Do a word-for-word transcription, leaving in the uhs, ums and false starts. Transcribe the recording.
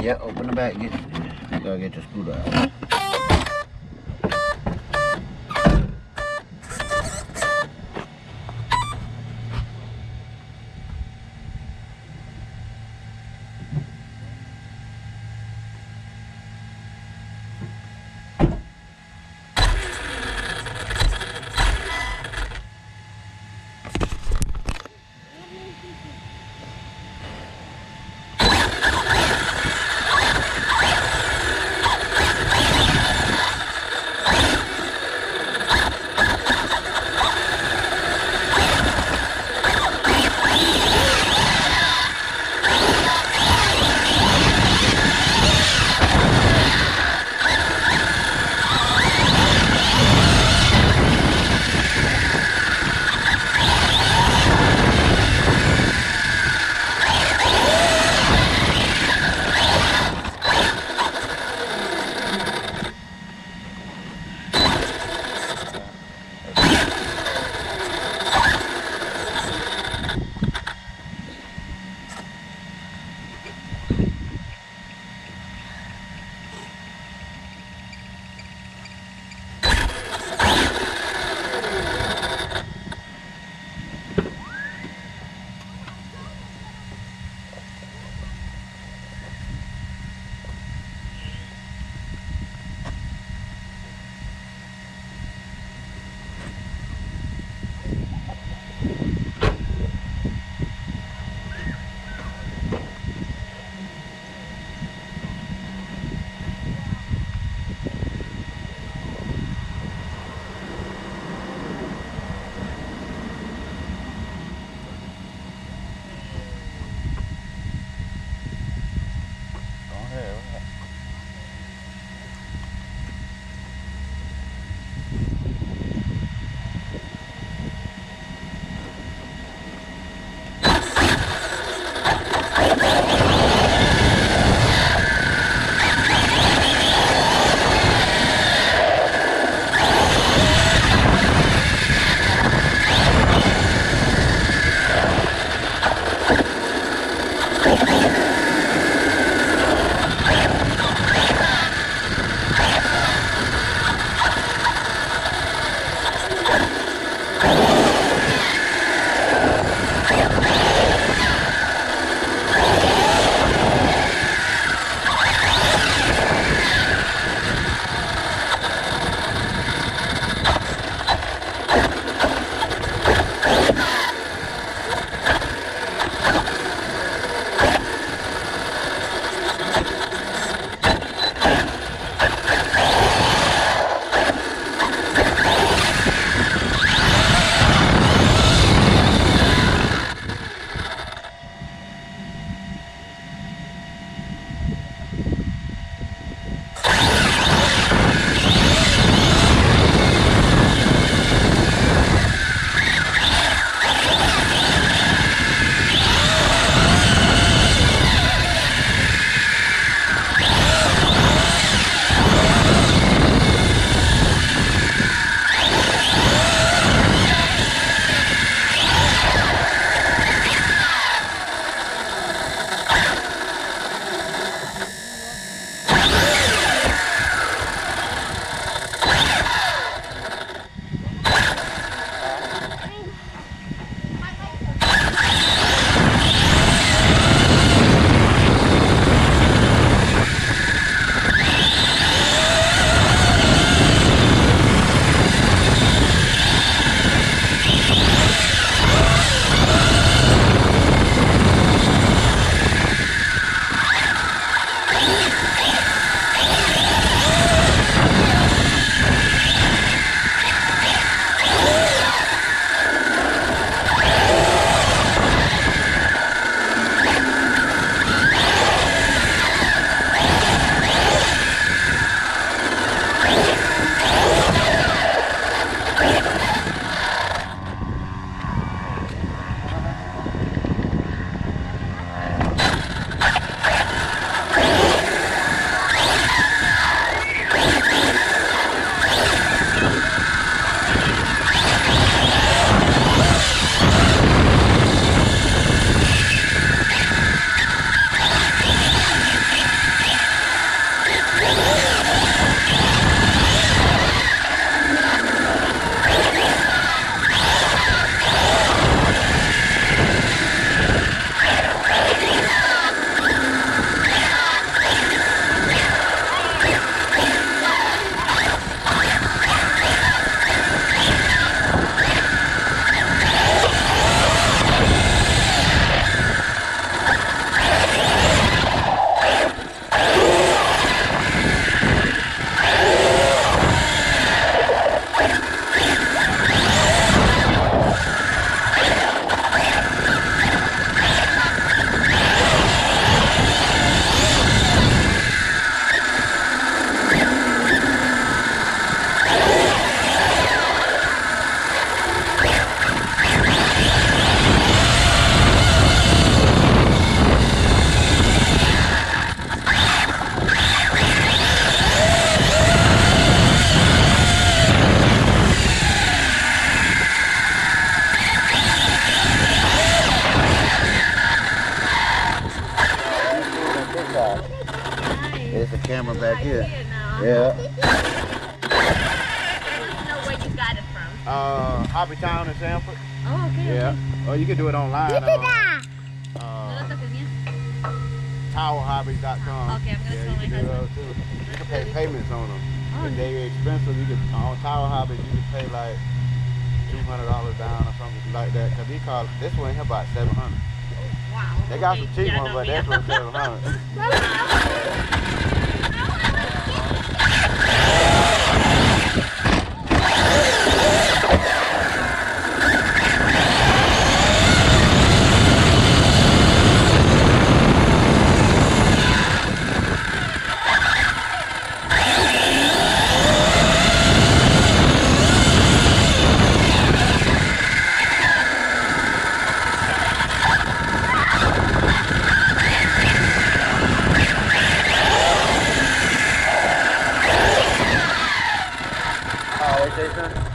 Yeah, open the back. Get, gotta get the screwdriver out. camera back I here. see it now. Yeah. I want to know where you got it from. Uh, Hobby Town in Sanford. Oh, okay, Yeah. okay. Or you can do it online. Uh, No lo uh, toques bien. tower hobbies dot com. Okay, I'm gonna yeah, tell you my can do husband. those too. You can pay payments on them. Oh, If they expensive, you can on Tower Hobbies you can pay like two hundred dollars down or something like that. Cause he called this one here about seven hundred. Wow. They got Okay, some cheap yeah, ones, no, but yeah. this one's seven hundred. Oh, what you say, son?